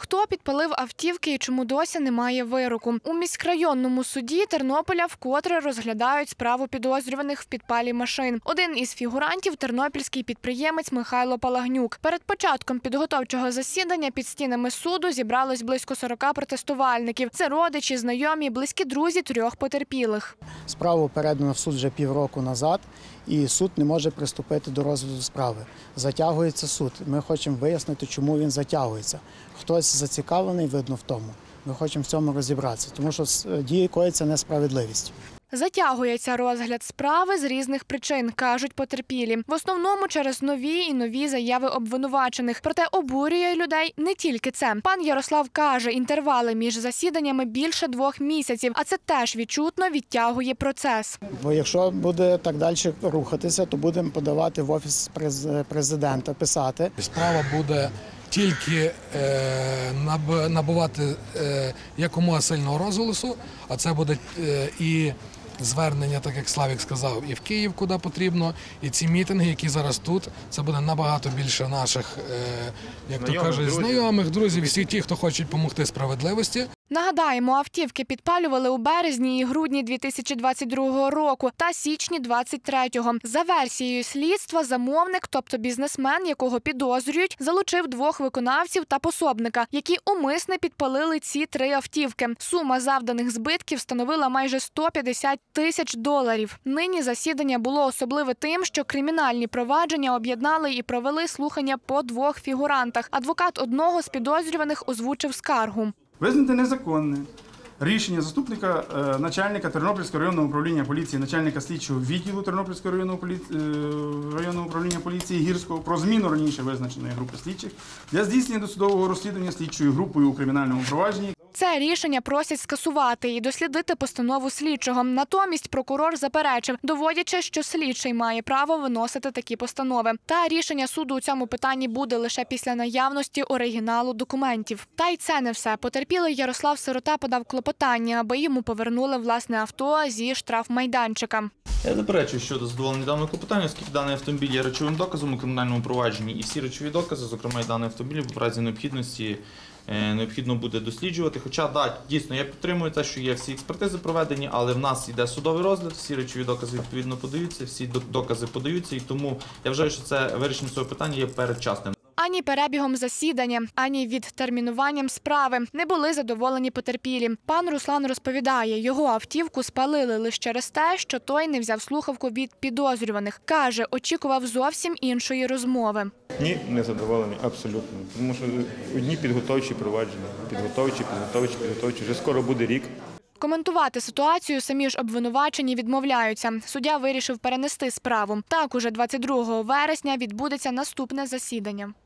Хто підпалив автівки і чому досі немає вироку? У міськрайонному суді Тернополя вкотре розглядають справу підозрюваних в підпалі машин. Один із фігурантів – тернопільський підприємець Михайло Палагнюк. Перед початком підготовчого засідання під стінами суду зібралось близько 40 протестувальників. Це родичі, знайомі, близькі друзі 3 потерпілих. Справу передано в суд вже півроку назад, і суд не може приступити до розгляду справи. Затягується суд. Ми хочемо вияснити, чому він затягується. Хтось зацікавлений, видно, в тому. Ми хочемо в цьому розібратися, тому що діє коїться несправедливість. Затягується розгляд справи з різних причин, кажуть потерпілі. В основному через нові і нові заяви обвинувачених. Проте обурює людей не тільки це. Пан Ярослав каже, інтервали між засіданнями більше 2 місяців, а це теж відчутно відтягує процес. Бо якщо буде так далі рухатися, то будемо подавати в Офіс президента, писати. Справа буде тільки набувати якомога сильного розголосу, а це буде і звернення, так як Славік сказав, і в Київ, куди потрібно, і ці мітинги, які зараз тут, це буде набагато більше наших, як то кажуть, знайомих, друзів, і всі ті, хто хочуть допомогти справедливості. Нагадаємо, автівки підпалювали у березні і грудні 2022 року та січні 2023-го. За версією слідства, замовник, тобто бізнесмен, якого підозрюють, залучив 2 виконавців та пособника, які умисне підпалили ці 3 автівки. Сума завданих збитків становила майже $150 тисяч. Нині засідання було особливе тим, що кримінальні провадження об'єднали і провели слухання по 2 фігурантах. Адвокат одного з підозрюваних озвучив скаргу. Визнати незаконне рішення заступника начальника Тернопільського районного управління поліції, начальника слідчого відділу Тернопільського районного управління поліції Гірського про зміну раніше визначеної групи слідчих для здійснення досудового розслідування слідчою групою у кримінальному провадженні. Це рішення просять скасувати і дослідити постанову слідчого. Натомість прокурор заперечив, доводячи, що слідчий має право виносити такі постанови. Та рішення суду у цьому питанні буде лише після наявності оригіналу документів. Та й це не все. Потерпілий Ярослав Сирота подав клопотання, аби йому повернули власне авто зі штрафмайданчика. Я заперечую щодо задоволення даного клопотання, оскільки даний автомобіль є речовим доказом у кримінальному провадженні, і всі речові докази, зокрема і даний автомобіль, в разі необхідності необхідно буде досліджувати. Хоча, так, дійсно, я підтримую те, що є всі експертизи проведені, але в нас йде судовий розгляд, всі речові докази відповідно подаються, всі докази подаються, і тому я вважаю, що це вирішення цього питання є передчасним. Ані перебігом засідання, ані відтермінуванням справи не були задоволені потерпілі. Пан Руслан розповідає, його автівку спалили лише через те, що той не взяв слухавку від підозрюваних. Каже, очікував зовсім іншої розмови. Ні, не задоволений, абсолютно. Тому що одні підготовчі провадження, підготовчі. Вже скоро буде рік. Коментувати ситуацію самі ж обвинувачені відмовляються. Суддя вирішив перенести справу. Так, уже 22 вересня відбудеться наступне засідання.